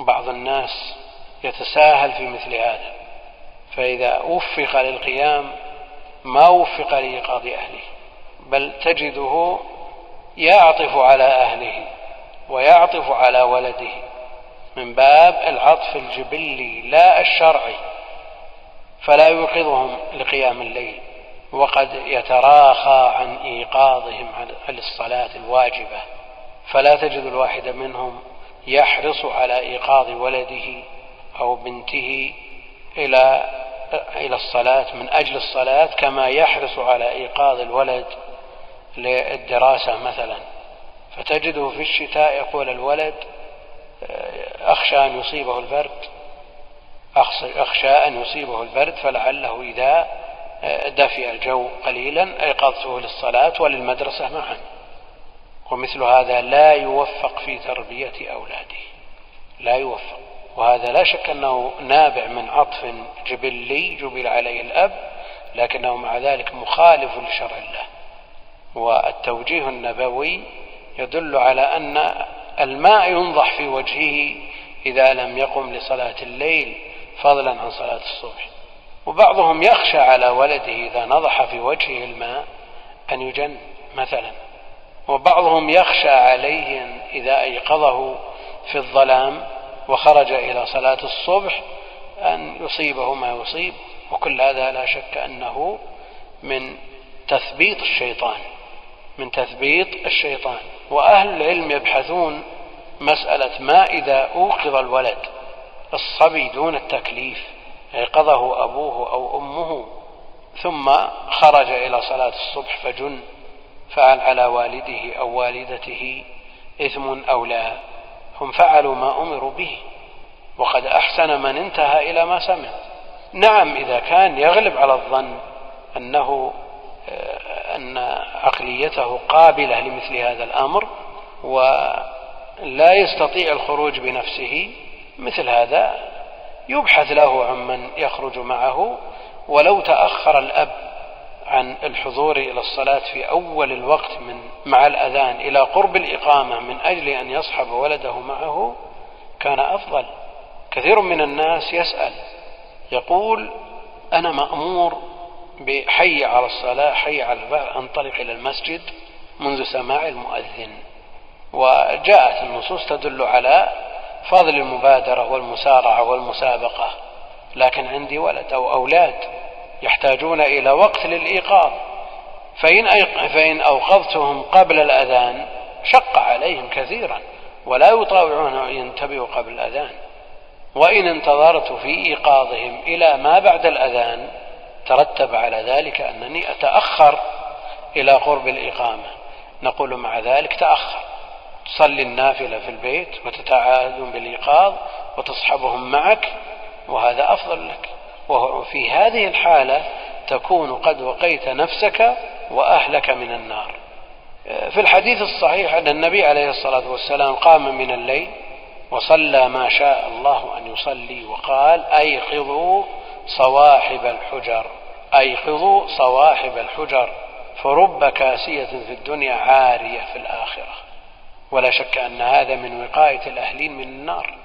بعض الناس يتساهل في مثل هذا، فإذا وفق للقيام ما وفق لإيقاظ أهله، بل تجده يعطف على أهله ويعطف على ولده من باب العطف الجبلي لا الشرعي، فلا يوقظهم لقيام الليل، وقد يتراخى عن إيقاظهم على الصلاة الواجبة، فلا تجد الواحد منهم يحرص على إيقاظ ولده أو بنته إلى الصلاة من أجل الصلاة كما يحرص على إيقاظ الولد للدراسة مثلا. فتجده في الشتاء يقول الولد أخشى أن يصيبه البرد فلعله إذا دفئ الجو قليلا أيقظته للصلاة وللمدرسة معا. ومثل هذا لا يوفق في تربية أولاده، لا يوفق، وهذا لا شك أنه نابع من عطف جبلي جبل عليه الأب، لكنه مع ذلك مخالف لشرع الله. والتوجيه النبوي يدل على أن الماء ينضح في وجهه إذا لم يقم لصلاة الليل فضلا عن صلاة الصبح. وبعضهم يخشى على ولده إذا نضح في وجهه الماء أن يجن مثلا، وبعضهم يخشى عليه إذا أيقظه في الظلام وخرج إلى صلاة الصبح أن يصيبه ما يصيب. وكل هذا لا شك أنه من تثبيط الشيطان. وأهل العلم يبحثون مسألة ما إذا أوقظ الولد الصبي دون التكليف، أيقظه أبوه أو أمه ثم خرج إلى صلاة الصبح فجن، فعل على والده أو والدته إثم أو لا؟ هم فعلوا ما أمروا به، وقد أحسن من انتهى إلى ما سمع. نعم، إذا كان يغلب على الظن أن عقليته قابلة لمثل هذا الأمر ولا يستطيع الخروج بنفسه، مثل هذا يبحث له عمن يخرج معه. ولو تأخر الأب عن الحضور إلى الصلاة في أول الوقت مع الأذان إلى قرب الإقامة من أجل أن يصحب ولده معه كان أفضل. كثير من الناس يسأل يقول أنا مأمور بحي على الصلاة، حي على الفلاح، أنطلق إلى المسجد منذ سماع المؤذن، وجاءت النصوص تدل على فضل المبادرة والمسارعة والمسابقة، لكن عندي ولد أو أولاد يحتاجون إلى وقت للإيقاظ، فإن أوقظتهم قبل الأذان شق عليهم كثيرا ولا يطاوعون أن ينتبهوا قبل الأذان. وإن انتظرت في إيقاظهم إلى ما بعد الأذان ترتب على ذلك أنني أتأخر إلى قرب الإقامة. نقول مع ذلك تأخر، تصلي النافلة في البيت وتتعاهدون بالإيقاظ وتصحبهم معك، وهذا أفضل لك. وفي هذه الحالة تكون قد وقيت نفسك وأهلك من النار. في الحديث الصحيح أن النبي عليه الصلاة والسلام قام من الليل وصلى ما شاء الله أن يصلي وقال أيقظوا صواحب الحجر فرب كاسية في الدنيا عارية في الآخرة. ولا شك أن هذا من وقاية الأهلين من النار.